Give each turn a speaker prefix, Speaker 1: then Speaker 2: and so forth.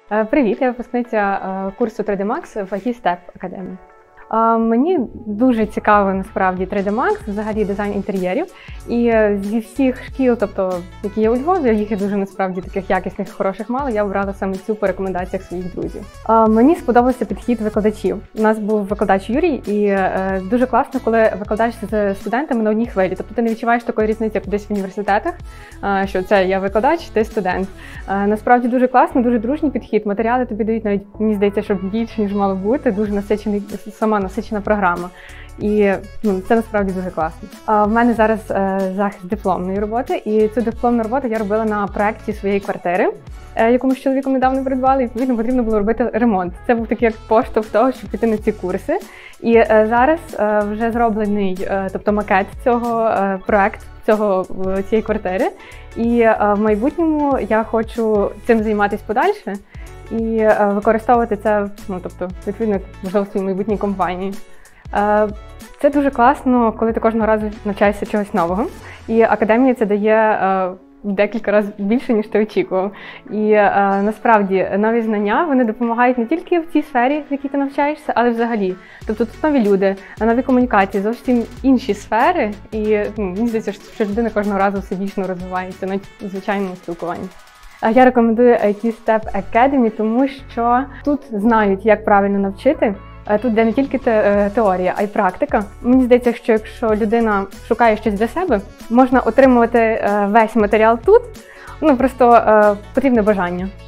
Speaker 1: Привіт, я випускниця курсу 3D Max в IT Step Academy. Мені дуже цікаво насправді 3D Max, взагалі дизайн інтер'єрів. І зі всіх шкіл, тобто, які є у Львові, їх є дуже насправді таких якісних, хороших мало, я обрала саме цю по рекомендаціях своїх друзів. Мені сподобався підхід викладачів. У нас був викладач Юрій, і дуже класно, коли викладач з студентами на одній хвилі. Тобто ти не відчуваєш такої різниці, як десь в університетах, що це я викладач, ти студент. Насправді дуже класно, дуже дружній підхід. Матеріали тобі дають навіть, мені здається, що більше, ніж мало бути, дуже насичений, сама насичена програма. І це насправді дуже класно. В мене зараз захист дипломної роботи, і цю дипломну роботу я робила на проєкті своєї квартири, яку ми з чоловіком недавно придбали, і відповідно потрібно було робити ремонт. Це був такий як поштовх того, щоб піти на ці курси. І зараз вже зроблений, тобто макет цього проєкту, цієї квартири. І в майбутньому я хочу цим займатися подальше і використовувати це, тобто, відповідно, можливо, в своїй майбутній компанії. Це дуже класно, коли ти кожного разу навчаєшся чогось нового. І академія це дає в декілька разів більше, ніж ти очікував. І насправді нові знання, вони допомагають не тільки в цій сфері, в якій ти навчаєшся, але взагалі. Тобто тут нові люди, нові комунікації, зовсім інші сфери. І мені здається, що людина кожного разу всебічно розвивається, навіть у звичайному спілкуванні. Я рекомендую IT Step Academy, тому що тут знають, як правильно навчити. Тут де не тільки теорія, а й практика. Мені здається, що якщо людина шукає щось для себе, можна отримувати весь матеріал тут, просто потрібне бажання.